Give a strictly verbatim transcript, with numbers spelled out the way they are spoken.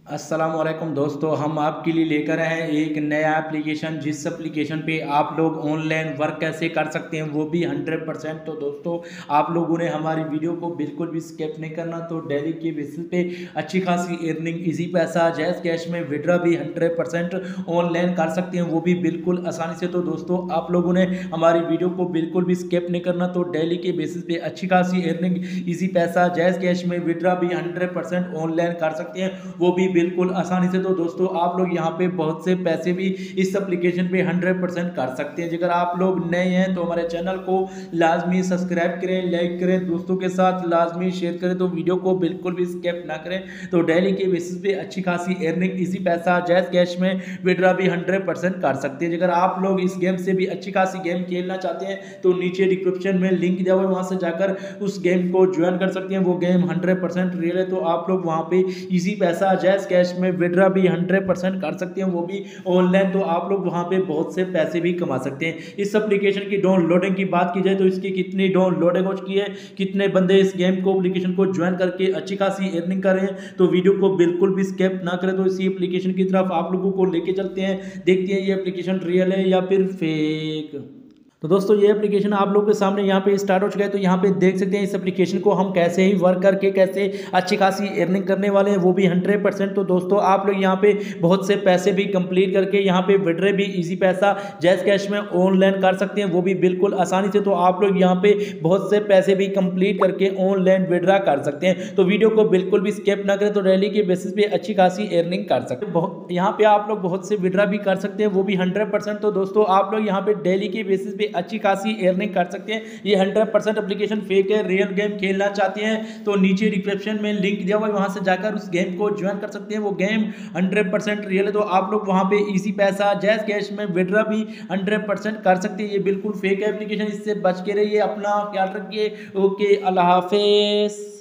अस्सलामुअलैकुम दोस्तों, हम आपके लिए लेकर आए हैं एक नया एप्लीकेशन। जिस एप्लीकेशन पे आप लोग ऑनलाइन वर्क कैसे कर सकते हैं वो भी हंड्रेड परसेंट। तो दोस्तों आप लोगों ने हमारी वीडियो को बिल्कुल भी स्किप नहीं करना। तो डेली के बेसिस पे अच्छी खासी अर्निंग, इजी पैसा, जैज़ कैश में विड्रा भी हंड्रेड परसेंट ऑनलाइन कर सकते हैं, वो भी बिल्कुल आसानी से। तो दोस्तों आप लोगों ने हमारी वीडियो को बिल्कुल भी स्किप नहीं करना। तो डेली के बेसिस पे अच्छी खासी अर्निंग, इजी पैसा, जैज़ कैश में विड्रा भी हंड्रेड परसेंट ऑनलाइन कर सकते हैं, वो भी बिल्कुल आसानी से। तो दोस्तों आप लोग यहाँ पे बहुत से पैसे भी इस एप्लीकेशन पे हंड्रेड परसेंट कर सकते हैं। अगर आप लोग नए हैं तो हमारे चैनल को लाजमी सब्सक्राइब करें, लाइक करें, दोस्तों के साथ लाजमी शेयर करें, तो वीडियो को बिल्कुल भी स्किप ना करें। तो डेली के बेसिस पे अच्छी खासी अर्निंग, इजी पैसा, जैज़ कैश में विड्रा भी हंड्रेड परसेंट कर सकते हैं। अगर आप लोग इस गेम से भी अच्छी खासी गेम खेलना चाहते हैं तो नीचे डिस्क्रिप्शन में लिंक दिया हुआ है, वहां से जाकर उस गेम को ज्वाइन कर सकते हैं। वो गेम हंड्रेड परसेंट रियल है। तो आप लोग वहां पे इजी पैसा, जैज़ कैश में विड्रा भी हंड्रेड परसेंट कर सकते हैं, वो भी ऑनलाइन। तो आप लोग वहां पे बहुत से पैसे भी कमा सकते हैं। इस एप्लीकेशन की डाउनलोडिंग की बात की जाए तो इसकी कितनी डाउनलोडिंग हो चुकी है, कितने बंदे इस गेम को, एप्लीकेशन को ज्वाइन करके अच्छी खासी अर्निंग कर रहे हैं, तो वीडियो को बिल्कुल भी स्किप ना करें। तो इसी एप्लीकेशन की तरफ आप लोगों को लेके चलते हैं, देखते हैं ये एप्लीकेशन रियल है या फिर फेक। तो दोस्तों ये एप्लीकेशन आप लोगों के सामने यहाँ पे स्टार्ट हो चुका है। तो यहाँ पे देख सकते हैं इस एप्लीकेशन को हम कैसे ही वर्क करके कैसे अच्छी खासी अर्निंग करने वाले हैं, वो भी हंड्रेड परसेंट। तो दोस्तों आप लोग यहाँ पे बहुत से पैसे भी कंप्लीट करके यहाँ पे विड्रे भी इजी पैसा, जैज़ कैश में ऑनलाइन कर सकते हैं, वो भी बिल्कुल आसानी से। तो आप लोग यहाँ पे बहुत से पैसे भी कंप्लीट करके ऑनलाइन विड्रा कर सकते हैं। तो वीडियो को बिल्कुल भी स्किप ना करें। तो डेली के बेसिस पे अच्छी खासी अर्निंग कर सकते हैं। यहाँ पे आप लोग बहुत से विड्रा भी कर सकते हैं, वो भी हंड्रेड परसेंट। तो दोस्तों आप लोग यहाँ पे डेली के बेसिस पे अच्छी खासी अर्निंग कर सकते हैं। ये हंड्रेड परसेंट एप्लीकेशन फेक है। रियल गेम खेलना चाहते हैं तो नीचे डिस्क्रिप्शन में लिंक दिया हुआ है, वहां से जाकर उस गेम को ज्वाइन कर सकते हैं। वो गेम हंड्रेड परसेंट रियल है। तो आप लोग वहां पे इजी पैसा, जैज़ कैश में विड्रा भी हंड्रेड परसेंट कर सकते हैं। ये बिल्कुल फेक है एप्लीकेशन, इससे बच के रहिए, अपना ख्याल रखिए। ओके, अल्लाह हाफिज।